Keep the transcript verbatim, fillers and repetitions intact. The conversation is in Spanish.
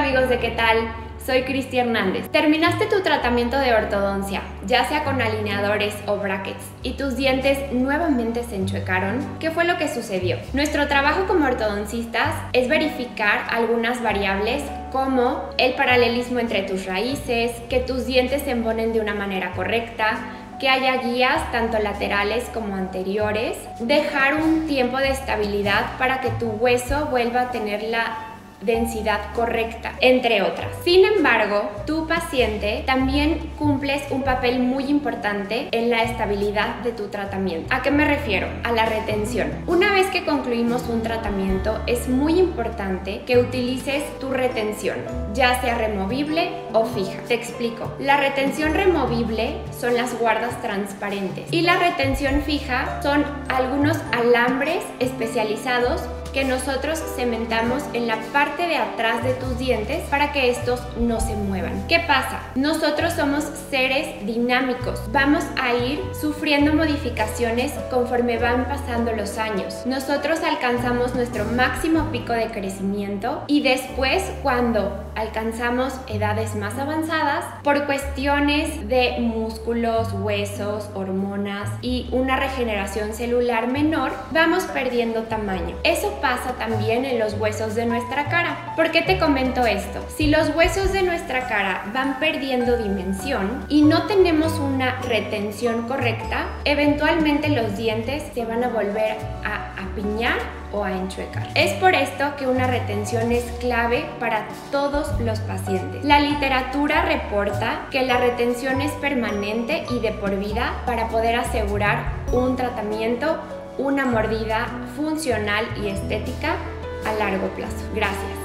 amigos de ¿Qué tal? Soy Cristi Hernández. Terminaste tu tratamiento de ortodoncia, ya sea con alineadores o brackets, y tus dientes nuevamente se enchuecaron. ¿Qué fue lo que sucedió? Nuestro trabajo como ortodoncistas es verificar algunas variables como el paralelismo entre tus raíces, que tus dientes se embonen de una manera correcta, que haya guías tanto laterales como anteriores, dejar un tiempo de estabilidad para que tu hueso vuelva a tener la densidad correcta, entre otras. Sin embargo, tu paciente también cumples un papel muy importante en la estabilidad de tu tratamiento. ¿A qué me refiero? A la retención. Una vez que concluimos un tratamiento, es muy importante que utilices tu retención, ya sea removible o fija. Te explico. La retención removible son las guardas transparentes y la retención fija son algunos alambres especializados que nosotros cementamos en la parte de atrás de tus dientes para que estos no se muevan. ¿Qué pasa? Nosotros somos seres dinámicos. Vamos a ir sufriendo modificaciones conforme van pasando los años. Nosotros alcanzamos nuestro máximo pico de crecimiento y después, cuando alcanzamos edades más avanzadas, por cuestiones de músculos, huesos, hormonas y una regeneración celular menor, vamos perdiendo tamaño. Eso pasa también en los huesos de nuestra cara. ¿Por qué te comento esto? Si los huesos de nuestra cara van perdiendo dimensión y no tenemos una retención correcta, eventualmente los dientes se van a volver a apiñar o a enchuecar. Es por esto que una retención es clave para todos los pacientes. La literatura reporta que la retención es permanente y de por vida para poder asegurar un tratamiento, una mordida funcional y estética a largo plazo. Gracias.